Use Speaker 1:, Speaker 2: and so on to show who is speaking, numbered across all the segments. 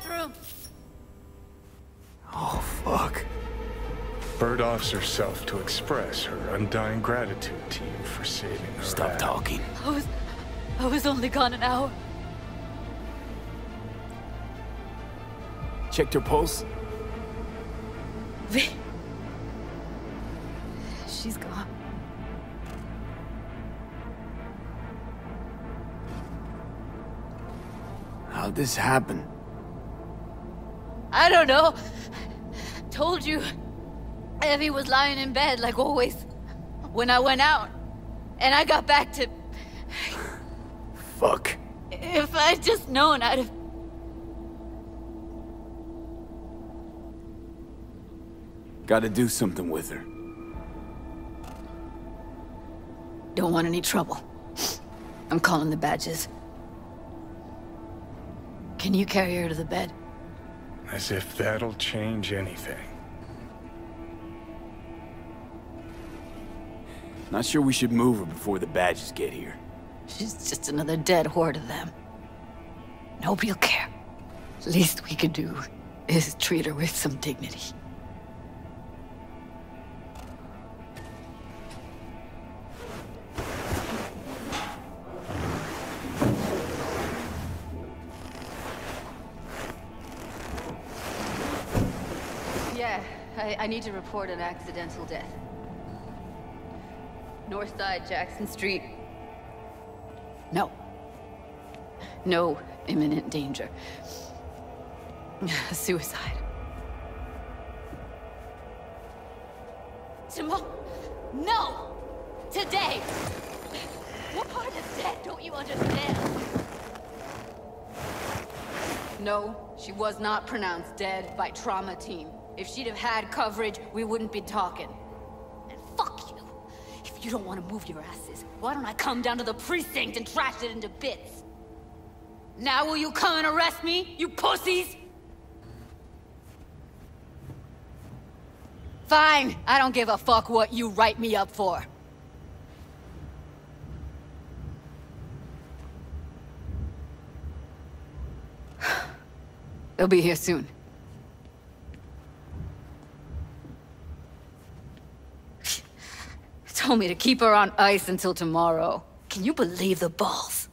Speaker 1: bathroom.
Speaker 2: Oh, fuck.
Speaker 3: Bird offs herself to express her undying gratitude to you for saving her.
Speaker 2: Stop talking.
Speaker 1: I was only gone an hour.
Speaker 2: Checked her pulse?
Speaker 1: V. She's gone.
Speaker 2: How'd this happen?
Speaker 1: I don't know. Told you. Evie was lying in bed, like always. When I went out. And I got back to...
Speaker 2: Fuck.
Speaker 1: If I'd just known, I'd have...
Speaker 2: Gotta do something with her.
Speaker 1: Don't want any trouble. I'm calling the badges. Can you carry her to the bed?
Speaker 3: As if that'll change anything.
Speaker 2: Not sure we should move her before the badges get here.
Speaker 1: She's just another dead whore to them. Nobody'll care. Least we could do is treat her with some dignity.
Speaker 4: Yeah, I need to report an accidental death. North side, Jackson Street.
Speaker 1: No. No imminent danger. Suicide. Tomorrow? No! Today! What part of dead don't you understand?
Speaker 4: No, she was not pronounced dead by trauma team. If she'd have had coverage, we wouldn't be talking.
Speaker 1: And fuck you! If you don't want to move your asses, why don't I come down to the precinct and trash it into bits? Now will you come and arrest me, you pussies? Fine, I don't give a fuck what you write me up for. They'll be here soon. Told me to keep her on ice until tomorrow. Can you believe the balls?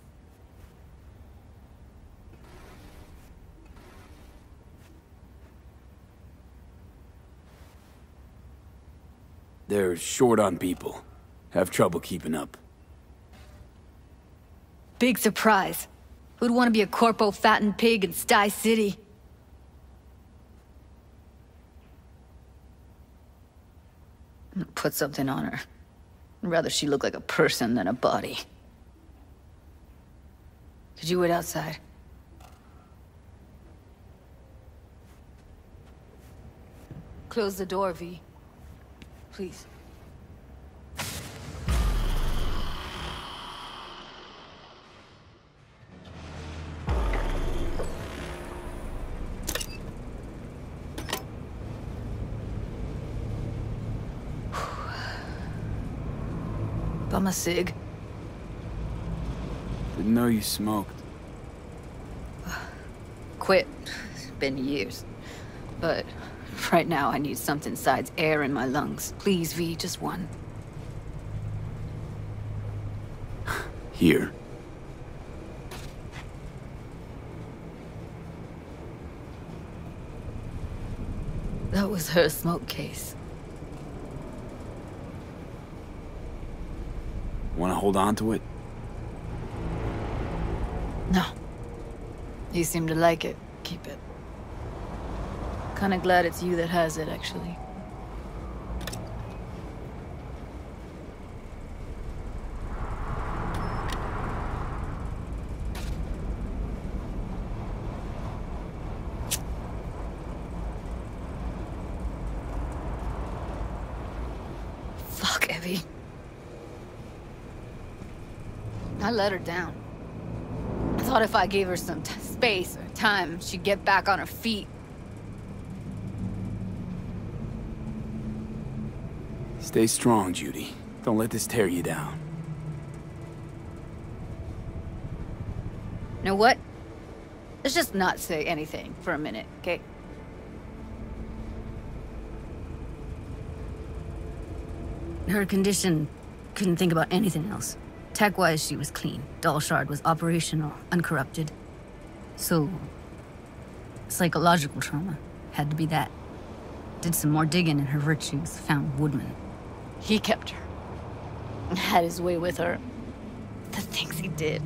Speaker 2: They're short on people. Have trouble keeping up.
Speaker 1: Big surprise. Who'd want to be a corpo fattened pig in Sty City? I'm gonna put something on her. I'd rather she look like a person than a body. Could you wait outside? Close the door, V. Please. Bum a cig.
Speaker 2: Didn't know you smoked.
Speaker 1: Quit. It's been years. But right now I need something besides air in my lungs. Please, V, just one.
Speaker 2: Here.
Speaker 1: That was her smoke case.
Speaker 2: Want to hold on to it?
Speaker 1: No. You seem to like it. Keep it. Kinda glad it's you that has it, actually. Fuck, Evie. I let her down. I thought if I gave her some space or time, she'd get back on her feet.
Speaker 2: Stay strong, Judy. Don't let this tear you down.
Speaker 1: Know what?
Speaker 4: Let's just not say anything for a minute, okay?
Speaker 5: Her condition, couldn't think about anything else. Tech-wise, she was clean. Doll Shard was operational, uncorrupted. So, psychological trauma. Had to be that. Did some more digging in her virtues, found Woodman.
Speaker 4: He kept her. Had his way with her. The things he did.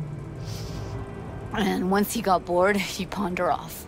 Speaker 4: And once he got bored, he pawned her off.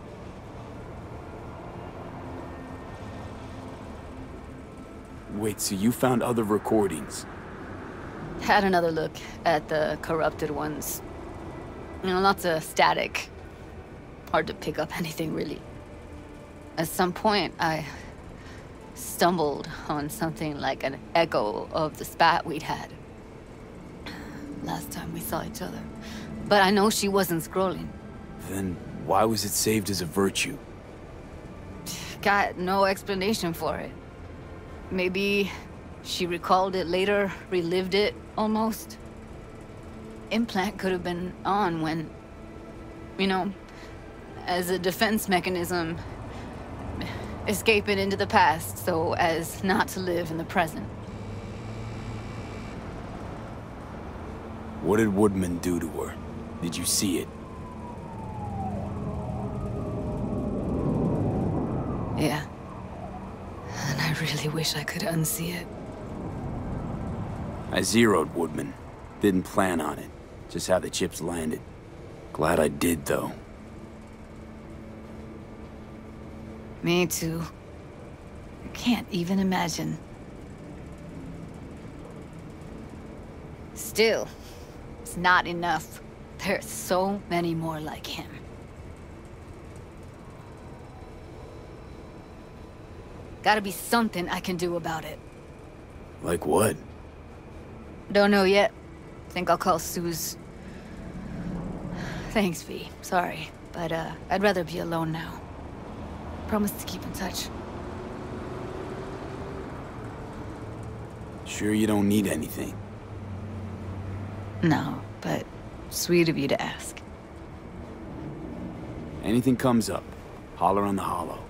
Speaker 2: Wait, so you found other recordings?
Speaker 4: Had another look at the corrupted ones. You know, lots of static. Hard to pick up anything, really. At some point, I stumbled on something like an echo of the spat we'd had. Last time we saw each other. But I know she wasn't scrolling.
Speaker 2: Then why was it saved as a virtue?
Speaker 4: Got no explanation for it. Maybe she recalled it later, relived it, almost. Implant could have been on when, you know, as a defense mechanism, escaping into the past so as not to live in the present.
Speaker 2: What did Woodman do to her? Did you see it?
Speaker 4: Yeah. And I really wish I could unsee it.
Speaker 2: I zeroed Woodman. Didn't plan on it. Just how the chips landed. Glad I did, though.
Speaker 4: Me too. I can't even imagine. Still, it's not enough. There's so many more like him. Gotta be something I can do about it.
Speaker 2: Like what?
Speaker 4: Don't know yet. Think I'll call Suze. Thanks, V. Sorry, but I'd rather be alone now. Promise to keep in touch.
Speaker 2: Sure you don't need anything?
Speaker 4: No, but sweet of you to ask.
Speaker 2: Anything comes up, holler on the holo.